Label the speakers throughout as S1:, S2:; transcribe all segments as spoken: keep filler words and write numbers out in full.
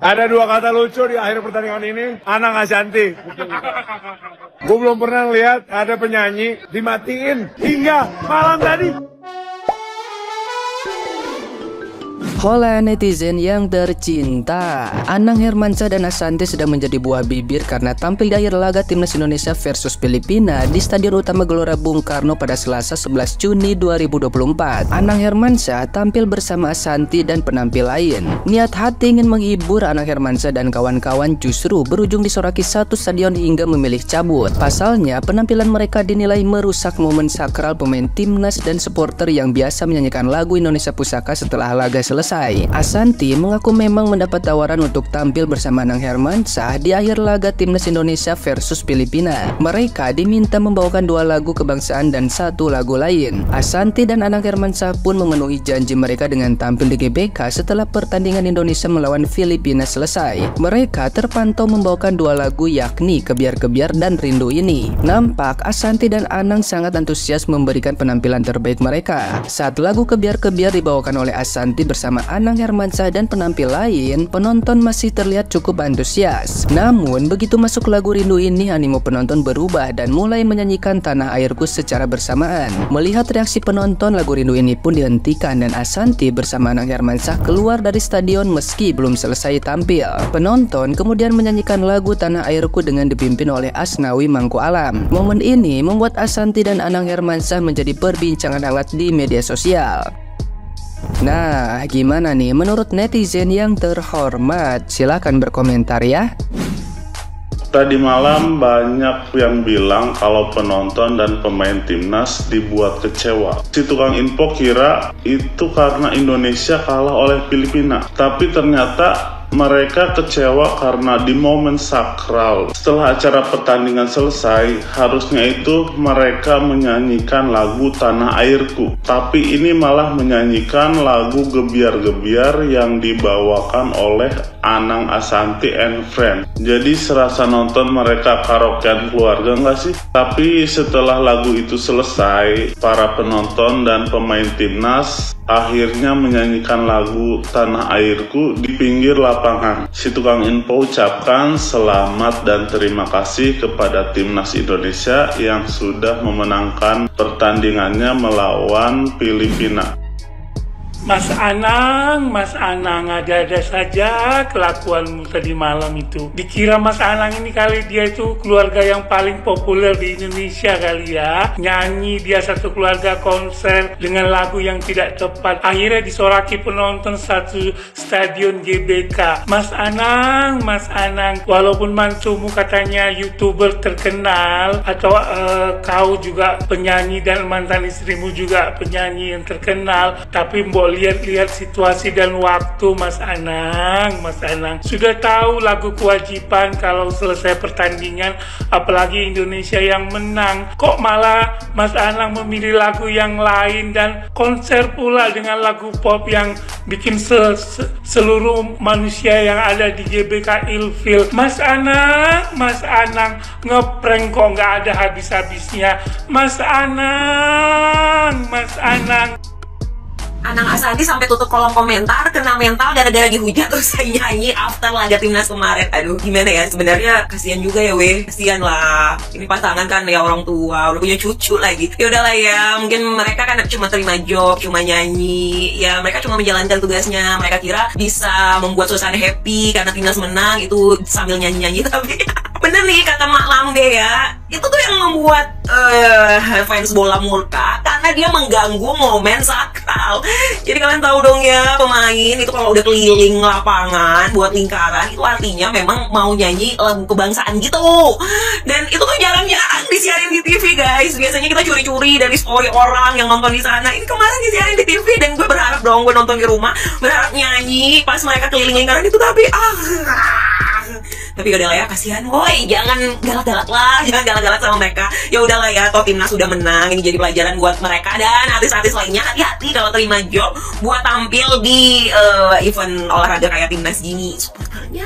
S1: Ada dua kata lucu di akhir pertandingan ini, Anang Ashanty. Gue belum pernah lihat ada penyanyi dimatiin hingga malam tadi.
S2: Hola netizen yang tercinta, Anang Hermansyah dan Ashanty sedang menjadi buah bibir karena tampil di akhir laga Timnas Indonesia versus Filipina di Stadion Utama Gelora Bung Karno pada Selasa sebelas Juni dua ribu dua puluh empat. Anang Hermansyah tampil bersama Ashanty dan penampil lain. Niat hati ingin menghibur Anang Hermansyah dan kawan-kawan justru berujung disoraki satu stadion hingga memilih cabut. Pasalnya, penampilan mereka dinilai merusak momen sakral pemain Timnas dan supporter yang biasa menyanyikan lagu Indonesia Pusaka setelah laga selesai. Ashanty mengaku memang mendapat tawaran untuk tampil bersama Anang Hermansyah di akhir laga Timnas Indonesia versus Filipina. Mereka diminta membawakan dua lagu kebangsaan dan satu lagu lain. Ashanty dan Anang Hermansyah pun memenuhi janji mereka dengan tampil di G B K setelah pertandingan Indonesia melawan Filipina selesai. Mereka terpantau membawakan dua lagu yakni Kebiar-Kebiar dan Rindu Ini. Nampak Ashanty dan Anang sangat antusias memberikan penampilan terbaik mereka. Saat lagu Kebiar-Kebiar dibawakan oleh Ashanty bersama Anang Hermansyah dan penampil lain, penonton masih terlihat cukup antusias. Namun begitu masuk lagu Rindu Ini, animo penonton berubah dan mulai menyanyikan Tanah Airku secara bersamaan. Melihat reaksi penonton, lagu Rindu Ini pun dihentikan dan Ashanty bersama Anang Hermansyah keluar dari stadion meski belum selesai tampil. Penonton kemudian menyanyikan lagu Tanah Airku dengan dipimpin oleh Asnawi Mangku Alam. Momen ini membuat Ashanty dan Anang Hermansyah menjadi perbincangan hangat di media sosial. Nah, gimana nih menurut netizen yang terhormat? Silahkan berkomentar ya.
S3: Tadi malam banyak yang bilang kalau penonton dan pemain timnas dibuat kecewa. Si tukang info kira itu karena Indonesia kalah oleh Filipina, tapi ternyata mereka kecewa karena di momen sakral setelah acara pertandingan selesai, harusnya itu mereka menyanyikan lagu Tanah Airku, tapi ini malah menyanyikan lagu Gebiar-Gebiar yang dibawakan oleh Anang Ashanty and Friends. Jadi serasa nonton mereka karaokean keluarga nggak sih? Tapi setelah lagu itu selesai, para penonton dan pemain timnas akhirnya menyanyikan lagu Tanah Airku di pinggir lapangan. Si tukang info ucapkan selamat dan terima kasih kepada Timnas Indonesia yang sudah memenangkan pertandingannya melawan Filipina.
S4: Mas Anang, Mas Anang, ada-ada saja kelakuanmu tadi malam itu. Dikira Mas Anang ini kali dia itu keluarga yang paling populer di Indonesia kali ya. Nyanyi dia satu keluarga konser dengan lagu yang tidak tepat. Akhirnya disoraki penonton satu stadion G B K. Mas Anang, Mas Anang, walaupun mantumu katanya YouTuber terkenal atau uh, kau juga penyanyi dan mantan istrimu juga penyanyi yang terkenal, tapi mbok lihat-lihat situasi dan waktu Mas Anang. Mas Anang sudah tahu lagu kewajiban kalau selesai pertandingan, apalagi Indonesia yang menang, kok malah Mas Anang memilih lagu yang lain dan konser pula dengan lagu pop yang bikin se se seluruh manusia yang ada di G B K ilfil. Mas Anang, Mas Anang ngeprank kok nggak ada habis-habisnya. Mas Anang, Mas Anang.
S5: Anang Ashanty sampai tutup kolom komentar kena mental gara-gara dihujat terus saya nyanyi after laga timnas kemarin. Aduh, gimana ya, sebenarnya kasihan juga ya weh, kasihan lah. Ini pasangan kan ya, orang tua udah punya cucu lagi. Ya udahlah ya, mungkin mereka kan cuma terima job, cuma nyanyi. Ya mereka cuma menjalankan tugasnya. Mereka kira bisa membuat suasana happy karena timnas menang itu sambil nyanyi-nyanyi, tapi bener nih kata Mak Lambe ya, itu tuh yang membuat uh, fans bola murka karena dia mengganggu momen sakral. Jadi kalian tahu dong ya, pemain itu kalau udah keliling lapangan buat lingkaran itu artinya memang mau nyanyi lagu kebangsaan gitu. Dan itu tuh jarang-jarang disiarin di T V guys. Biasanya kita curi-curi dari story orang yang nonton di sana. Ini kemarin disiarin di T V dan gue berharap dong, gue nonton di rumah berharap nyanyi pas mereka keliling lingkaran itu, tapi ah tapi udah lah ya, kasihan woi, jangan galak-galak lah, jangan galak-galak sama mereka. Ya udahlah ya, toh timnas sudah menang, ini jadi pelajaran buat mereka dan artis-artis lainnya. Hati-hati kalau terima job buat tampil di uh, event olahraga kayak timnas gini. Supporternya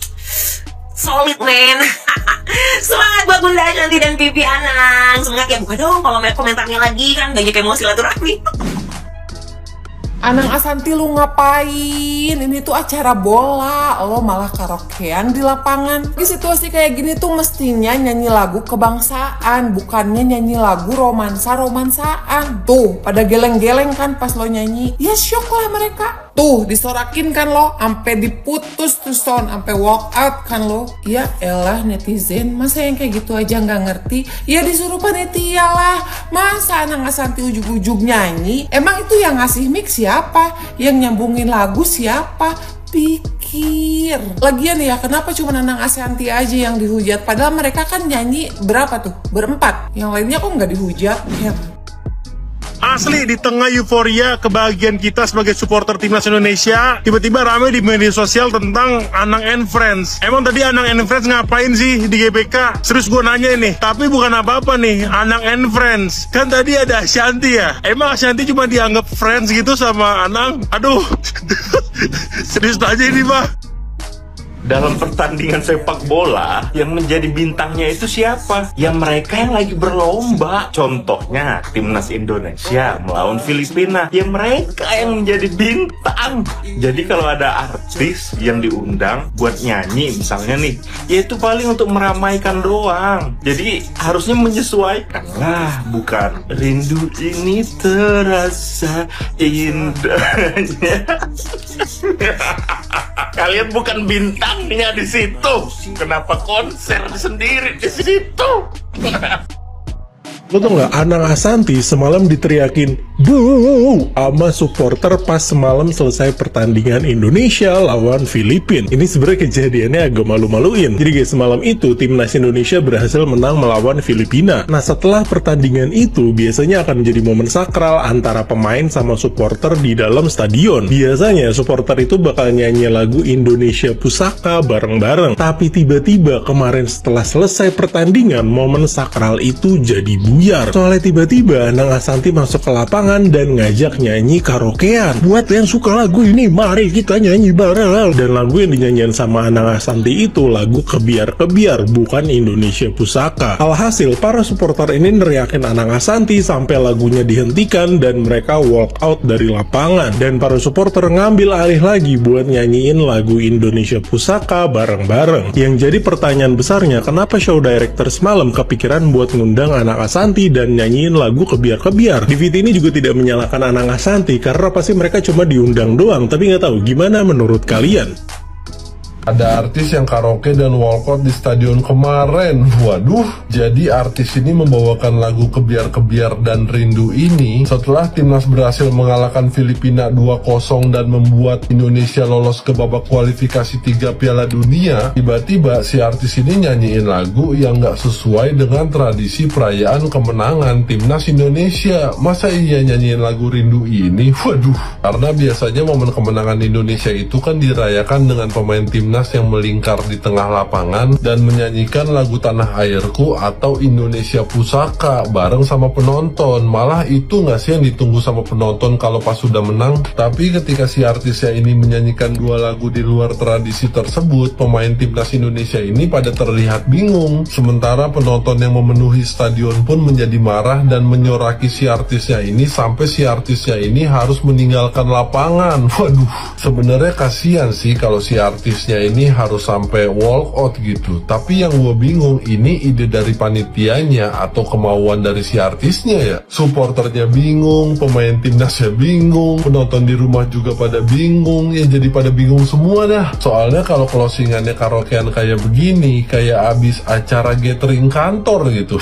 S5: solid men. Semangat buat Bunda Ashanty dan Pipi Anang. Semangat ya, buka dong kalau komentarnya lagi kan banyak emosi silaturahmi.
S6: Anang Asanti lu ngapain? Ini tuh acara bola, lo malah karaokean di lapangan. Di situasi kayak gini tuh mestinya nyanyi lagu kebangsaan, bukannya nyanyi lagu romansa-romansaan. Tuh, pada geleng-geleng kan pas lo nyanyi. Ya syok lah mereka. Tuh, disorakin kan lo, ampe diputus tuh son, ampe walk out kan lo. Ya elah netizen, masa yang kayak gitu aja nggak ngerti? Ya disuruh panitia lah. Masa Anang Asanti ujug-ujug nyanyi? Emang itu yang ngasih mix siapa? Yang nyambungin lagu siapa? Pikir. Lagian ya, kenapa cuma Anang Asanti aja yang dihujat? Padahal mereka kan nyanyi berapa tuh? Berempat. Yang lainnya kok nggak dihujat? Heran.
S1: Asli, di tengah euforia kebahagiaan kita sebagai supporter timnas Indonesia, tiba-tiba ramai di media sosial tentang Anang and Friends. Emang tadi Anang and Friends ngapain sih di G B K? Serius gue nanya nih, tapi bukan apa-apa nih, Anang and Friends. Kan tadi ada Ashanti ya? Emang Ashanti cuma dianggap friends gitu sama Anang? Aduh, serius aja ini Pak.
S7: Dalam pertandingan sepak bola, yang menjadi bintangnya itu siapa? Ya mereka yang lagi berlomba. Contohnya timnas Indonesia melawan Filipina, ya mereka yang menjadi bintang. Jadi kalau ada artis yang diundang buat nyanyi misalnya nih, ya itu paling untuk meramaikan doang. Jadi harusnya menyesuaikan lah, bukan rindu ini terasa indahnya. Kalian bukan bintangnya di situ. Kenapa konser sendiri di situ?
S8: Lo tau gak, Anang Asanti semalam diteriakin "Boo!" sama supporter pas semalam selesai pertandingan Indonesia lawan Filipina. Ini sebenarnya kejadiannya agak malu-maluin. Jadi guys, semalam itu timnas Indonesia berhasil menang melawan Filipina. Nah, setelah pertandingan itu biasanya akan menjadi momen sakral antara pemain sama supporter di dalam stadion. Biasanya supporter itu bakal nyanyi lagu Indonesia Pusaka bareng-bareng. Tapi tiba-tiba kemarin setelah selesai pertandingan, momen sakral itu jadi buyar. Soalnya tiba-tiba Anang Asanti masuk ke lapangan dan ngajak nyanyi karaokean. Buat yang suka lagu ini, mari kita nyanyi bareng. Dan lagu yang dinyanyian sama Anang Asanti itu lagu Kebiar-Kebiar, bukan Indonesia Pusaka. Alhasil, para supporter ini neriakin Anang Asanti sampai lagunya dihentikan dan mereka walk out dari lapangan. Dan para supporter ngambil alih lagi buat nyanyiin lagu Indonesia Pusaka bareng-bareng. Yang jadi pertanyaan besarnya, kenapa show director semalam kepikiran buat ngundang Anang Asanti dan nyanyiin lagu Kebiar-Kebiar? D V D ini juga tidak menyalahkan Anang Asanti karena pasti mereka cuma diundang doang, tapi nggak tahu gimana menurut kalian.
S9: Ada artis yang karaoke dan walkout di stadion kemarin. Waduh, jadi artis ini membawakan lagu Kebiar-Kebiar dan Rindu ini setelah timnas berhasil mengalahkan Filipina dua kosong dan membuat Indonesia lolos ke babak kualifikasi tiga Piala Dunia. Tiba-tiba si artis ini nyanyiin lagu yang gak sesuai dengan tradisi perayaan kemenangan timnas Indonesia. Masa iya nyanyiin lagu Rindu ini? Waduh, karena biasanya momen kemenangan Indonesia itu kan dirayakan dengan pemain timnas yang melingkar di tengah lapangan dan menyanyikan lagu Tanah Airku atau Indonesia Pusaka bareng sama penonton. Malah itu nggak sih yang ditunggu sama penonton kalau pas sudah menang? Tapi ketika si artisnya ini menyanyikan dua lagu di luar tradisi tersebut, pemain timnas Indonesia ini pada terlihat bingung. Sementara penonton yang memenuhi stadion pun menjadi marah dan menyoraki si artisnya ini sampai si artisnya ini harus meninggalkan lapangan. Waduh, sebenarnya kasihan sih kalau si artisnya ini harus sampai walk out gitu. Tapi yang gue bingung, ini ide dari panitianya atau kemauan dari si artisnya ya? Supporternya bingung, pemain timnasnya bingung, penonton di rumah juga pada bingung, ya jadi pada bingung semua dah. Soalnya kalau closingannya karaokean kayak begini, kayak abis acara gathering kantor gitu.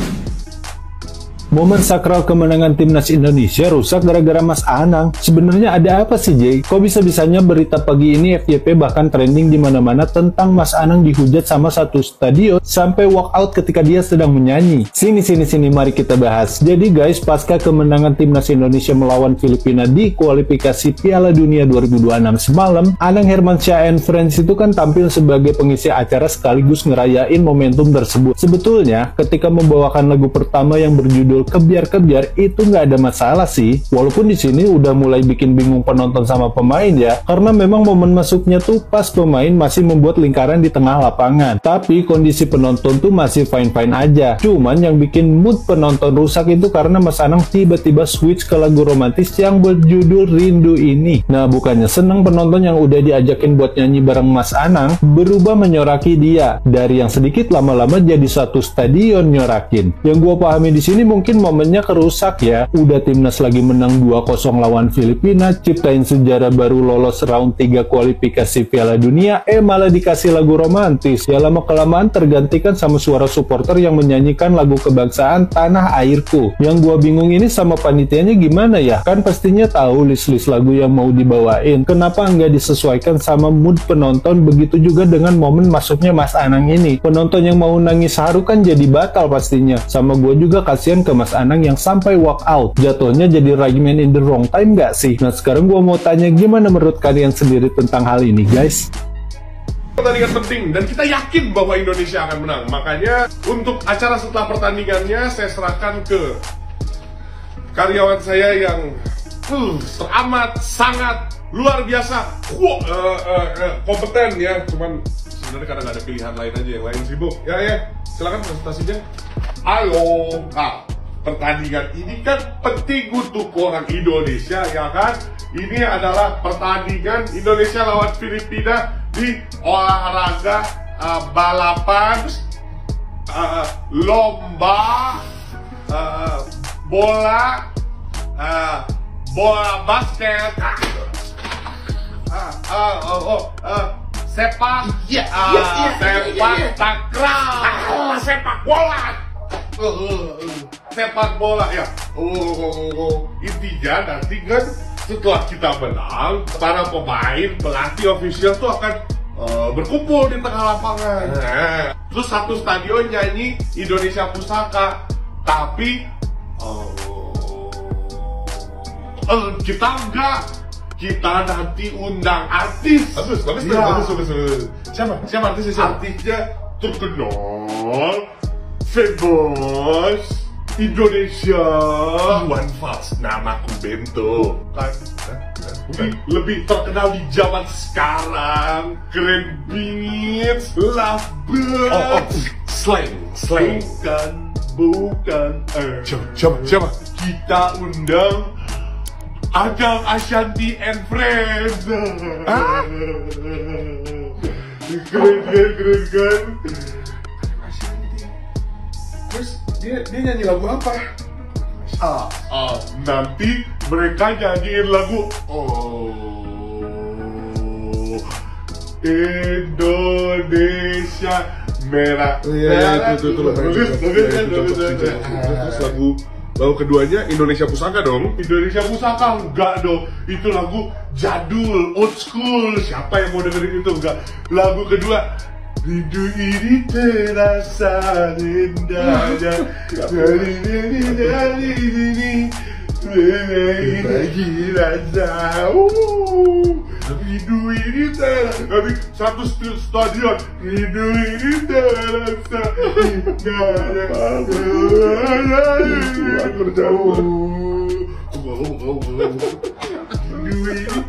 S10: Momen sakral kemenangan timnas Indonesia rusak gara-gara Mas Anang. Sebenarnya ada apa sih, Jay? Kok bisa-bisanya berita pagi ini F Y P bahkan trending di mana-mana tentang Mas Anang dihujat sama satu stadion sampai walk out ketika dia sedang menyanyi? Sini sini sini mari kita bahas. Jadi guys, pasca kemenangan timnas Indonesia melawan Filipina di kualifikasi Piala Dunia dua ribu dua puluh enam semalam, Anang Hermansyah and Friends itu kan tampil sebagai pengisi acara sekaligus ngerayain momentum tersebut. Sebetulnya ketika membawakan lagu pertama yang berjudul jadul, kebiar-kebiar itu nggak ada masalah sih. Walaupun di sini udah mulai bikin bingung penonton sama pemain ya, karena memang momen masuknya tuh pas pemain masih membuat lingkaran di tengah lapangan. Tapi kondisi penonton tuh masih fine-fine aja. Cuman yang bikin mood penonton rusak itu karena Mas Anang tiba-tiba switch ke lagu romantis yang berjudul Rindu Ini. Nah, bukannya seneng penonton yang udah diajakin buat nyanyi bareng Mas Anang berubah menyoraki dia. Dari yang sedikit lama-lama jadi satu stadion nyorakin. Yang gua pahami di sini mungkin momennya kerusak ya. Udah timnas lagi menang dua kosong lawan Filipina, ciptain sejarah baru lolos round tiga kualifikasi Piala Dunia, eh malah dikasih lagu romantis. Ya lama-kelamaan tergantikan sama suara supporter yang menyanyikan lagu kebangsaan Tanah Airku. Yang gua bingung ini sama panitianya gimana ya? Kan pastinya tahu list-list lagu yang mau dibawain. Kenapa nggak disesuaikan sama mood penonton? Begitu juga dengan momen masuknya Mas Anang ini. Penonton yang mau nangis haru kan jadi batal pastinya. Sama gue juga kasihan ke Mas Anang yang sampai walk out. Jatuhnya jadi right man in the wrong time nggak sih? Nah sekarang gue mau tanya gimana menurut kalian sendiri tentang hal ini guys?
S11: Pertandingan penting dan kita yakin bahwa Indonesia akan menang. Makanya untuk acara setelah pertandingannya saya serahkan ke karyawan saya yang uh, teramat sangat luar biasa wow, uh, uh, uh, kompeten ya. Cuman sebenarnya kadang ada pilihan lain aja, yang lain sibuk. Ya ya, silakan presentasinya. Halo, nah, pertandingan ini kan penting untuk orang Indonesia ya kan. Ini adalah pertandingan Indonesia lawan Filipina di olahraga uh, balapan uh, lomba uh, bola uh, bola basket uh, uh, oh, oh, uh, sepak yes, uh, yes, yes, sepak yes, yes. takraw uh, sepak bola uh, uh, uh, sepak bola ya uh, uh, uh, uh. Intinya nanti kan setelah kita menang, para pemain, pelatih, official tuh akan uh, berkumpul di tengah lapangan. Nah, terus satu stadion nyanyi Indonesia Pusaka, tapi uh, uh, kita enggak. Kita nanti undang artis. Bagus, bagus, ya. bagus, bagus, bagus. Siapa? Siapa artisnya? Siapa? Artisnya terkenal, famous. Indonesia Iwan Fals, namaku Bento kan, Bukan. Lebih terkenal di zaman sekarang, keren bingit, lovebird, oh, oh. slang, slang, bukan, bukan, eh. siapa, siapa, siapa? Kita undang Ajang Ashanti and Friends. Hah? Keren, keren, keren, keren. Terus dia, dia nyanyi lagu apa? Ah, ah, nanti mereka nyanyiin lagu Oh Indonesia Merah. Iya, itu itu Terus lagu lagu keduanya Indonesia Pusaka dong. Indonesia Pusaka enggak dong. Itu lagu jadul, old school. Siapa yang mau dengerin itu? Enggak. Lagu kedua Rindu ini terasa indahnya dari ini dari ini berbagi rasa. Rindu ini terasa, tapi satu stadion. Rindu ini terasa indahnya. Aku jauh. Rindu ini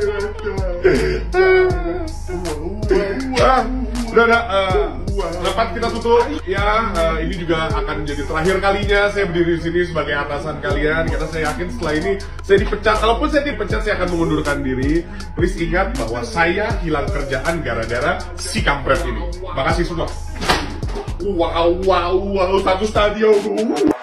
S11: terasa. Udah, udah, uh, lepas kita tutup ya. Uh, ini juga akan jadi terakhir kalinya saya berdiri di sini sebagai atasan kalian, karena saya yakin setelah ini saya dipecat. Kalaupun saya dipecat, saya akan mengundurkan diri. Please ingat bahwa saya hilang kerjaan gara-gara si kampret ini. Makasih semua. Wow, wow, wow, satu stadion.